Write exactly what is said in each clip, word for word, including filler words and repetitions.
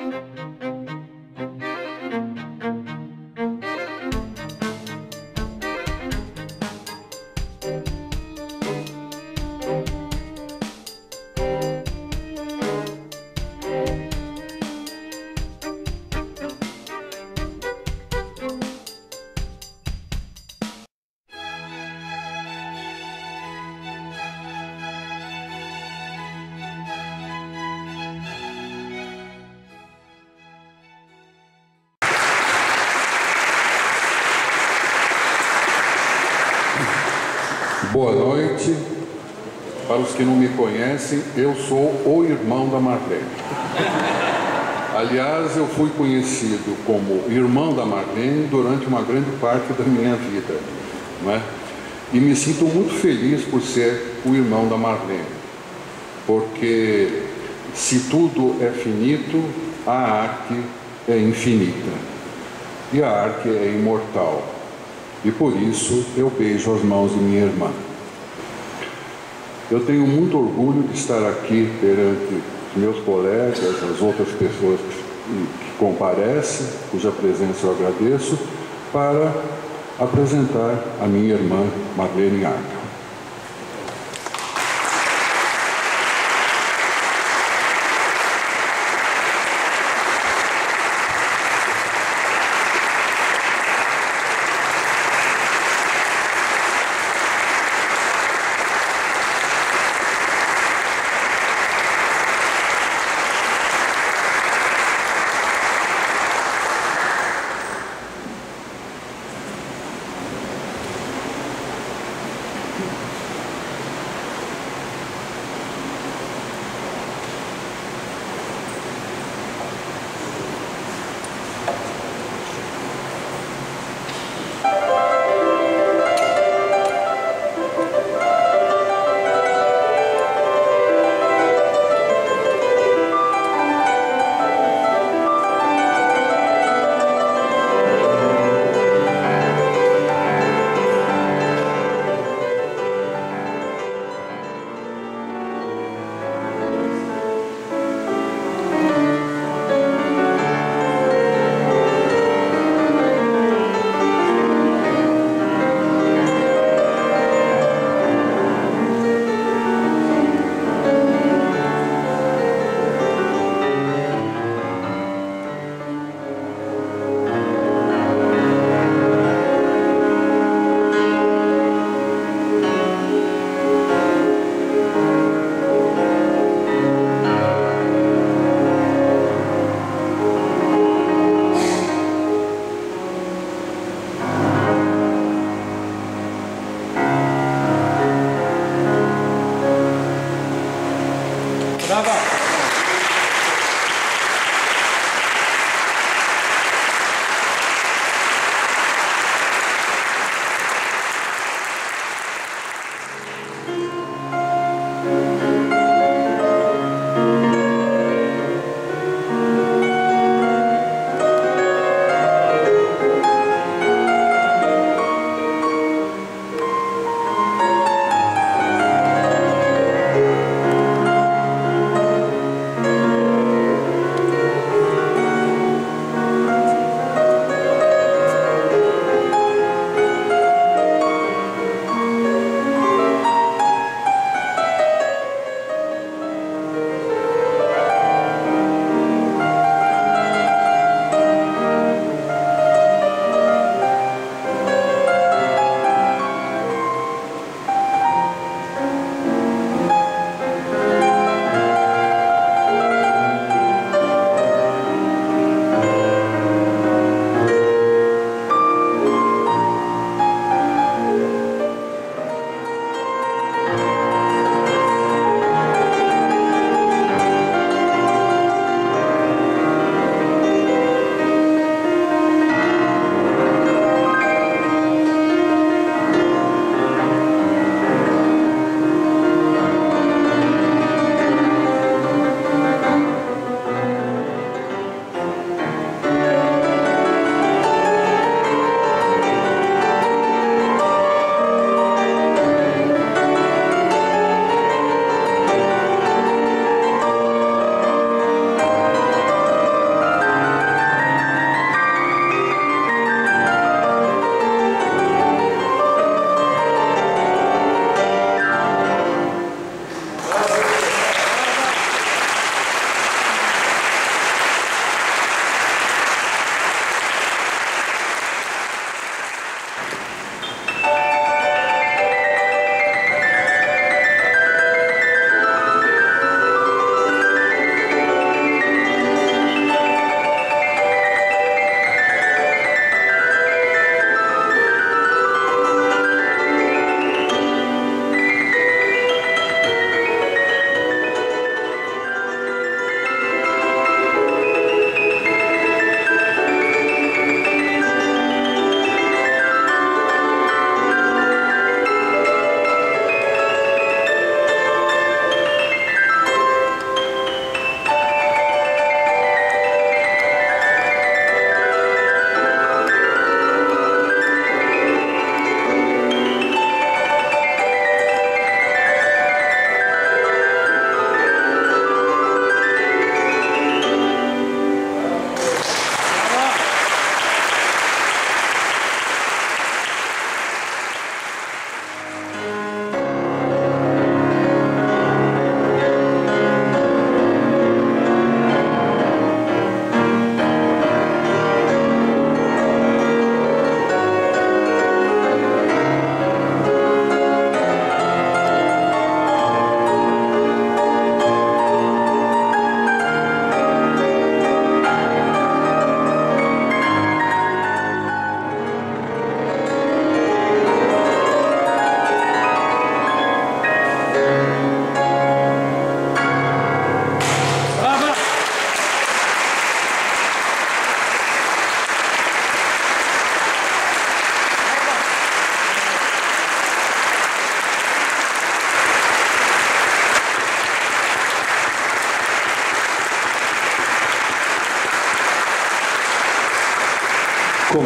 Boa noite. Para os que não me conhecem, eu sou o irmão da Marlene. Aliás, eu fui conhecido como irmão da Marlene durante uma grande parte da minha vida, não é? E me sinto muito feliz por ser o irmão da Marlene, porque se tudo é finito, a arte é infinita e a arte é imortal. E por isso eu beijo as mãos de minha irmã. Eu tenho muito orgulho de estar aqui perante os meus colegas, as outras pessoas que, que comparecem, cuja presença eu agradeço, para apresentar a minha irmã Marlene Arca.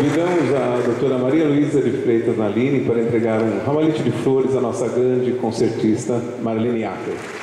Convidamos a doutora Maria Luísa de Freitas Naline para entregar um ramalhete de flores à nossa grande concertista Marlene Acker.